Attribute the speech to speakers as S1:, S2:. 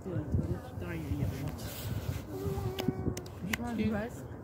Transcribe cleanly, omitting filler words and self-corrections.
S1: Dans les toilettes, putain, il y a des gens.
S2: Je prends une brasse.